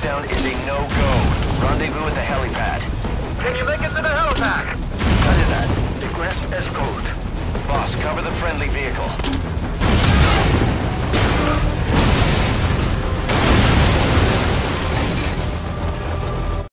Touchdown is a no-go. Rendezvous at the helipad. Can you make it to the helipad? Copy that. Request escort. Boss, cover the friendly vehicle.